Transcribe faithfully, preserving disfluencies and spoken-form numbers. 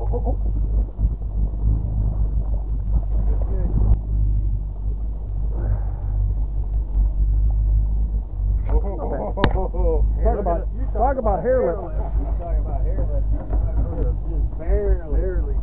oh, oh. Talk about, talk about hair lift. Talk about hair lift. Just barely. Barely.